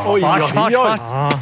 Fast.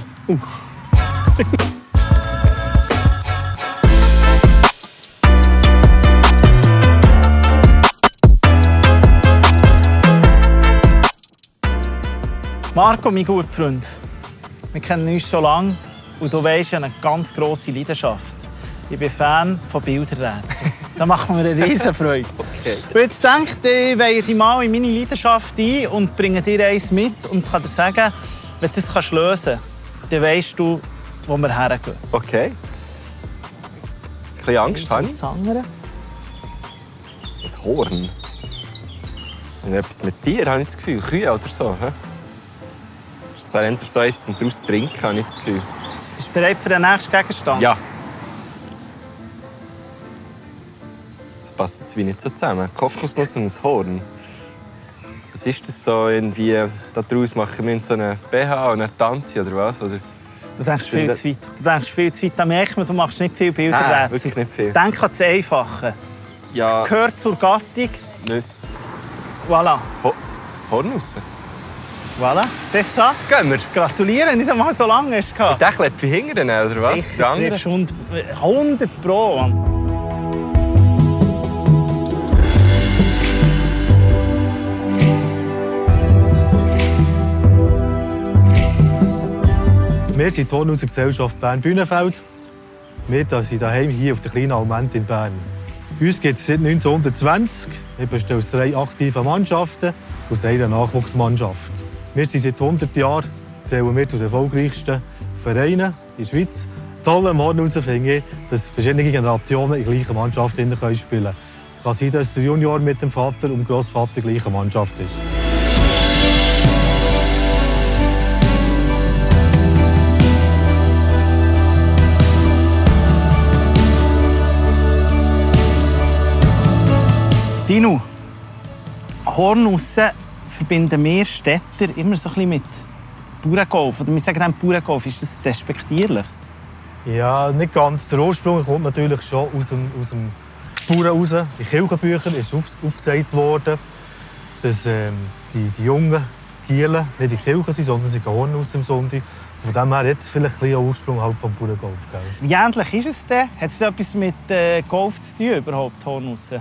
Marco, mein guter Freund, wir kennen uns schon lange und du weisst, eine ganz grosse Leidenschaft. Ich bin Fan von Bilderrätseln. Da macht mir eine Riesenfreude. Okay. Und jetzt denke ich, weihe dich mal in meine Leidenschaft ein und bringe dir eins mit und kann dir sagen, wenn du das lösen kannst, dann weisst du, wo wir hergehen. Okay. Ein bisschen Angst habe ich. Das andere. Ein Horn. Und etwas mit Tieren, habe ich das Gefühl. Kühe oder so. He? Das wäre eher so eins, um daraus zu trinken, habe ich das Gefühl. Bist du bereit für den nächsten Gegenstand? Ja. Das passt jetzt wie nicht so zusammen. Kokosnuss und ein Horn. Was ist das so irgendwie? Daraus machen wir so einen BH und eine Tanzi oder was? Oder? Du denkst viel zu weit. Du denkst viel zu weit. Da merkt man, du machst nicht viel Bilderrätsel. Nein, wirklich nicht viel. Denk an das Einfache. Ja. Gehört zur Gattung. Nüsse. Voilà. Hornuss. Voilà, c'est ça. Gehen wir. Gratuliere, nicht einmal so lange hast du gehabt. Der klebt wie hinten, oder was? Sicher, Der andere? triffst 100 Pro. Mann. Wir sind die Hornusser Gesellschaft Bern-Bühnenfeld. Wir sind daheim hier auf der kleinen Alment in Bern. Uns gibt es seit 1920. Wir bestehen aus 3 aktiven Mannschaften und einer Nachwuchsmannschaft. Wir sind seit 100 Jahren zählen wir zu den erfolgreichsten Vereinen in der Schweiz. Toll am Hornussen finde ich, dass verschiedene Generationen in der gleichen Mannschaft spielen können. Es kann sein, dass der Junior mit dem Vater und dem Grossvater in der gleichen Mannschaft ist. Dino, Hornussen verbinden wir Städter immer so ein bisschen mit Bauerngolf. Oder wir sagen dann Bauerngolf. Ist das despektierlich? Ja, nicht ganz. Der Ursprung kommt natürlich schon aus dem Bauern raus. In Kirchenbüchern ist aufgesagt worden, dass die jungen Gielen nicht in die Kirche sind, sondern sie gehen Hornussen am Sonntag. Von dem her hat es vielleicht einen Ursprung halt vom Bauerngolf. Wie ähnlich ist es denn? Hat es etwas mit Golf zu tun, überhaupt, Hornussen?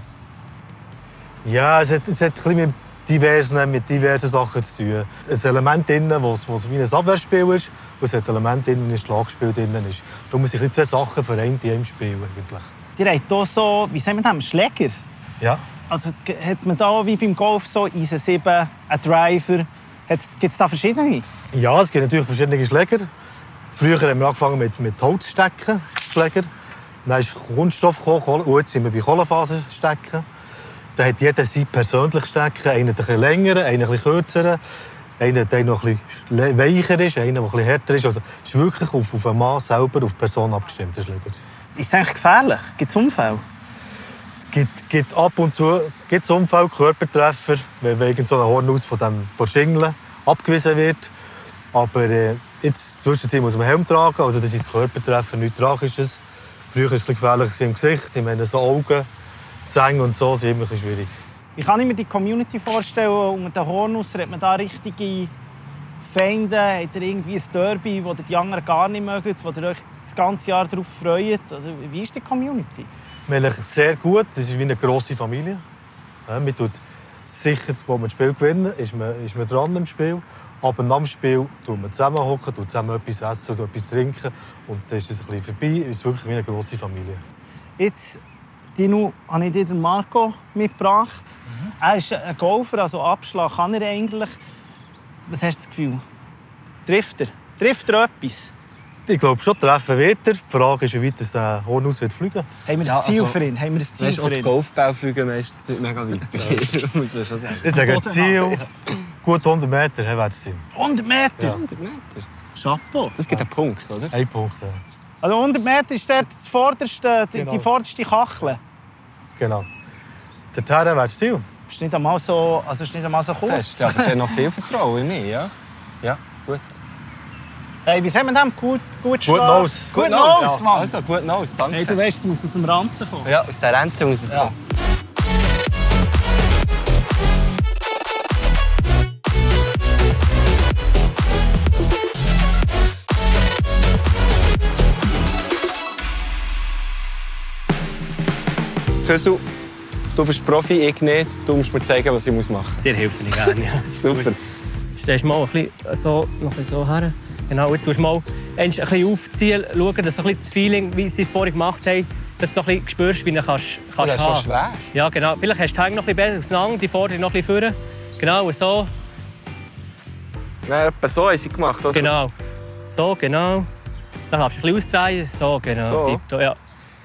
Ja, es hat ein bisschen mit diversen Sachen zu tun. Ein Element drin, das wie ein Abwehrspiel ist, und ein Element drin, das ein Schlagspiel drin ist. Darum sind 2 Sachen vereint in einem Spiel eigentlich. Ihr habt hier so, wie sagen wir das, Schläger? Ja. Also hat man da wie beim Golf so Eisen 7, einen Driver? Gibt es da verschiedene? Ja, es gibt natürlich verschiedene Schläger. Früher haben wir angefangen mit Holzstecken, Schläger. Dann ist Kunststoff gekommen, und jetzt sind wir bei Kohlefaserstecken. Da hat jeder sein persönliches Stecken. Einer ein bisschen länger, einer ein bisschen kürzer, einer der noch ein bisschen weicher ist, einer der ein bisschen härter ist. Also es ist wirklich auf den Mann selber, auf die Person abgestimmt. Ist es eigentlich gefährlich? Gibt es Unfälle? Es gibt ab und zu Unfälle, Körpertreffer, wenn wegen so einer Hornuss von Schingeln abgewiesen wird. Aber jetzt zwischenzeit muss man Helm tragen, also das ist Körpertreffer, nichts Tragisches. Früher war es gefährlich im Gesicht, ich meine so Augen. Zähne und so sind immer schwierig. Wie kann ich mir die Community vorstellen? Unter den Hornussern hat man da richtige Feinde? Habt ihr irgendwie ein Derby, das die anderen gar nicht mögen, wo ihr euch das ganze Jahr darauf freut? Also, wie ist die Community? Wir haben sehr gut. Das ist wie eine grosse Familie. Ja, man tut sicher, wo man das Spiel gewinnen, ist man dran im Spiel. Aber nach dem Spiel tut man zusammen hocken, tut zusammen etwas essen, etwas trinken. Und dann ist es ein bisschen vorbei. Es ist wirklich wie eine grosse Familie. Jetzt, Dino, habe ich dir den Marco mitgebracht. Er ist ein Golfer, also Abschlag kann er eigentlich. Was hast du das Gefühl? Trifft er? Trifft er etwas? Ich glaube schon, treffen wird er. Die Frage ist, wie weit der Hornuss fliegen wird. Haben wir ein Ziel für ihn? Haben wir ein Ziel für ihn? Die Golfbälle fliegen meistens nicht mega weit. Muss man schon sagen. Ich sage, Ziel gut 100 Meter wäre es sein. 100 Meter? Ja. 100 Meter? Chapeau. Das gibt einen Punkt, oder? Ein Punkt, ja. Also 100 Meter ist dort das vorderste, Genau. die vorderste Kachel. Genau. Dorthin wäre das Ziel. Ist nicht einmal so, also ist nicht einmal so kurz. Das ist aber dann noch viel Vertrauen in mich, ja? Ja, gut. Hey, wie sagen wir das? Gut Gut Nose. Gut Nose, Mann. Also, gut Nose, danke. Hey, du weißt, es muss aus dem Ranzen kommen. Ja, aus der Ranze muss es kommen. Küssel, du bist Profi, ich nicht. Du musst mir zeigen, was ich machen muss. Dir helfe ich gerne, ja. Super. Stellst mal ein bisschen so, noch ein bisschen so her. Genau, jetzt musst du mal ein bisschen aufziehen, schauen, dass du ein bisschen das Feeling, wie sie es vorhin gemacht haben, dass du ein bisschen spürst, wie du kannst Das ist schon haben. schwer. Ja, genau. Vielleicht hast du die Hänge noch ein bisschen besser auseinander, die Vordere noch ein bisschen vorne. Genau, so. Nein, etwa so haben sie gemacht, oder? Genau. So, genau. Dann kannst du ein bisschen ausdrehen. So, genau. So. Tipptopp, ja.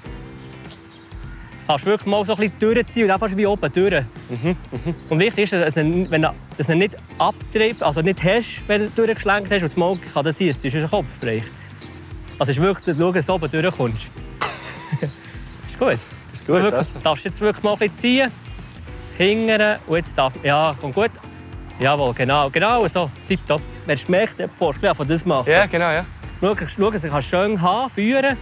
Kannst wirklich mal so ein bisschen durchziehen und dann fast wie oben durch. Und wichtig ist, dass du nicht abtreibst, also nicht hast, wenn du durchgeschlenkt hast. Und mal kann das sein, es ist ein Kopfbereich. Also es ist wirklich, dass du so oben durchkommst. Ist gut. Ist gut, Wirklich, also. darfst jetzt wirklich mal ein bisschen ziehen. Hingern. Und jetzt darf... Ja, kommt gut. Jawohl, genau. Genau so. Tipptopp. Wenn du gemerkt hast, bevor du von das machen. Ja, genau, ja. Schau, dass du schön haben, führen.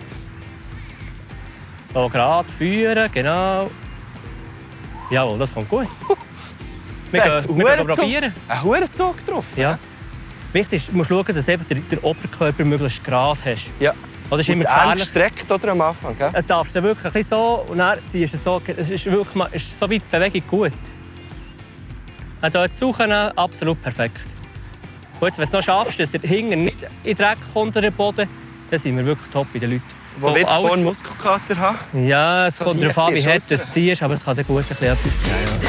So, gerade führen, genau. Jawohl, das kommt gut. Wir gehen probieren. Ein Hurenzug drauf. Ja. Wichtig ist, du musst schauen, dass du einfach den Oberkörper möglichst gerade hast. Ja. Das ist Und immer der Arm gefährlich. gestreckt oder am Anfang, gell? Du darfst du wirklich ein bisschen so und dann ziehst du es so. Es ist wirklich ist so weit die Bewegung gut. Und hier die Suche absolut perfekt. Und jetzt, wenn du es noch schaffst, dass der hinten nicht in den Dreck kommt, oder den Boden, dann sind wir wirklich top bei den Leuten. Wo wird einen Muskelkater haben? Ja, es kommt darauf an, wie hart du es ziehst, aber es kann dann gut ein bisschen etwas geben.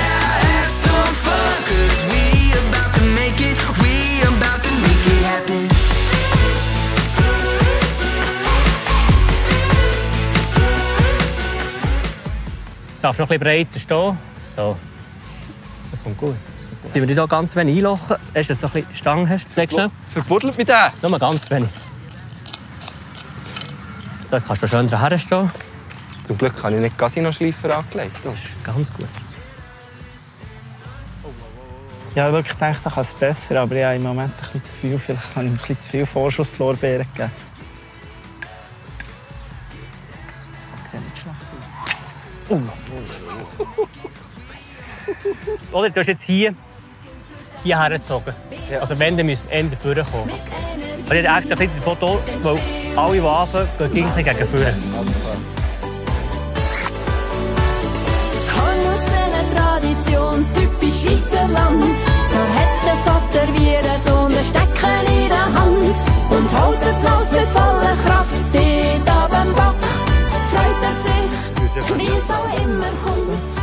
Du darfst noch ein bisschen breiter stehen. So. Das kommt gut. Sind wir dich hier ganz wenig einlochen? Hast du so ein bisschen Stange? Hast? Sag schnell. Verbuddelt mit dem? Nur mal ganz wenig. So, jetzt kannst du schön daher stehen. Zum Glück habe ich nicht Casino-Schleifer angelegt. Das ist ganz gut. Ich habe wirklich gedacht, ich kann es besser, aber ich habe im Moment ein bisschen zu viel. Vielleicht habe ich ein bisschen zu viel Vorschusslorbeeren gegeben. Das sieht nicht schlecht aus. Oder du hast jetzt hierher gezogen. Also wenn, dann müssen wir Ende vorne kommen. Und ich habe extra ein bisschen Foto, weil alle, die anfangen, gehen gegen vorne. Tradition, typisch Schweizer Land. Da hat der Vater wie ein Sohn ein Stecken in der Hand und holt den Applaus mit voller Kraft dort ab dem Bock. Freut er sich, wie es auch immer kommt.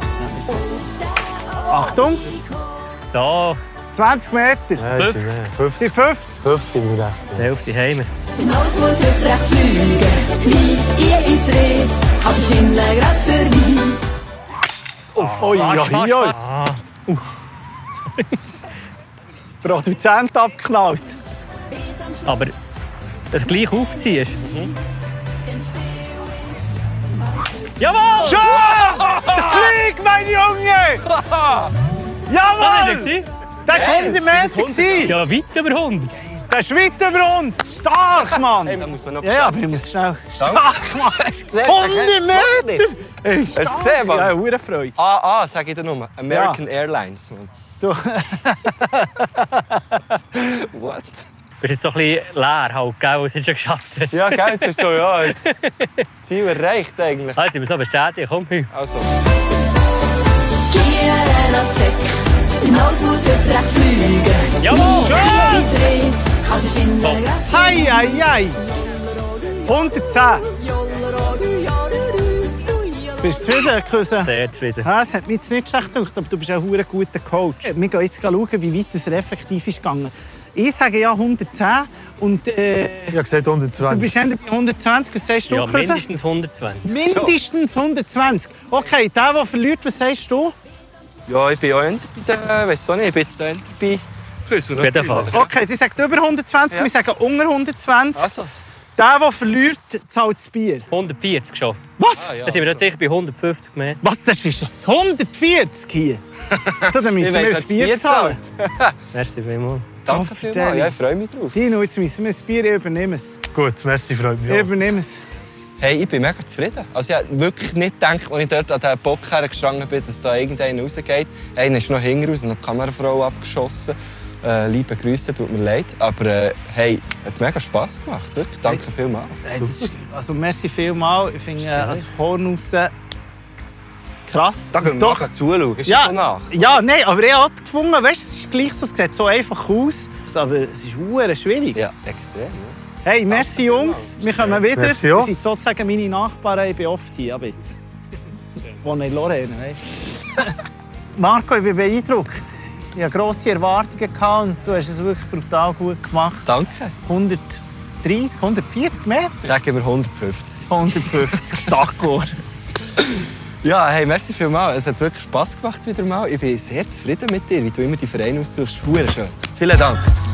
Achtung, So, 20 Meter. Nein, es sind mehr. 50. 50. 50 bin ich recht. die Hälfte haben wir. Hinaus muss recht fliegen, wie ihr ins Reis, hat der Schindler grad vorbei. Ui, Fast, ui, fast, ui. fast. Produzent abgeknallt. Aber das gleich aufziehst. Jawohl! Schon! Flieg, mein Junge! Was Jawohl! war das? Das war 100 Meter. gewesen. Ja, weit über 100. Das ist weit über 100. Stark, Mann! Da muss man noch Ja, aber ich muss schnell. Stark, Mann! Hast du gesehen? 100 Meter! Hast du gesehen, Mann? Ja, hure Freude. AA, sag ich dir nur. American Airlines, Mann. Du. What? Du bist jetzt so ein bisschen leer, halt, gell, was du schon geschafft hast. Ja, gell, jetzt ist so, ja. Ziel erreicht eigentlich. Also, ich muss noch bestätigen, komm, Hü. Also. Kieren am Zeck, hinaus muss recht fliegen. Jawohl! Wie ihr ins Reis, hat der Schindler grad Hei, hei, hei. 110. Bist du zufrieden, Cousin? Sehr zufrieden. Ja, es hat mich jetzt nicht schlecht gedacht, aber du bist ein verdammt guter Coach. Wir gehen jetzt schauen, wie weit es effektiv ist gegangen. Ich sage ja 110 und Ich habe gesagt du 120. bist eher bei 120. Was sagst du, Ja, Cousin? mindestens 120. Mindestens 120. Okay, der verliert, was sagst du? Ja, ich bin auch bei der, weiss auch nicht, ich bin jetzt bei Küssel. Auf jeden Fall. Okay, die sagt über 120, Ja. wir sagen unter 120. Also. Der verliert, zahlt das Bier. 140 schon. Was? Ah, ja. Dann sind wir jetzt sicher bei 150 mehr. Was, das ist 140 hier? So, dann müssen wir weiss, ein Bier zahlen. Merci vielmals. Danke vielmals, ja, ich freue mich drauf. Dino, jetzt müssen wir ein Bier übernehmen. Gut, merci, freut mich Ich auch. übernehme es. Hey, ich bin mega zufrieden. Also ich habe wirklich nicht gedacht, als ich dort an diesen Bock hergestanden bin, dass da irgendeiner rausgeht. Einer ist noch hinten raus, noch die Kamerafrau abgeschossen. Liebe Grüße, tut mir leid. Aber hey, hat mega Spass gemacht. Wirklich. Danke vielmals. Also merci vielmals. Ich finde als Hornhaus krass. Da können wir nachher zuschauen. Ist das so nach? Ja, nein, aber ich habe gefunden, weißt, es ist gleich so, es sieht so einfach aus. Aber es ist verdammt schwierig. Ja, extrem. Ja. Hey, merci Jungs, wir kommen wieder. Merci, Das sind sozusagen meine Nachbarn, ich bin oft hier. Wohne in Lorraine, weißt du? Marco, ich bin beeindruckt. Ich hatte grosse Erwartungen und du hast es wirklich brutal gut gemacht. Danke. 130, 140 Meter? Sagen wir 150. 150, d'accord. Ja, hey, merci vielmals. Es hat wirklich Spass gemacht wieder mal. Ich bin sehr zufrieden mit dir, wie du immer die Vereine aussuchst. Verdammt schön. Vielen Dank.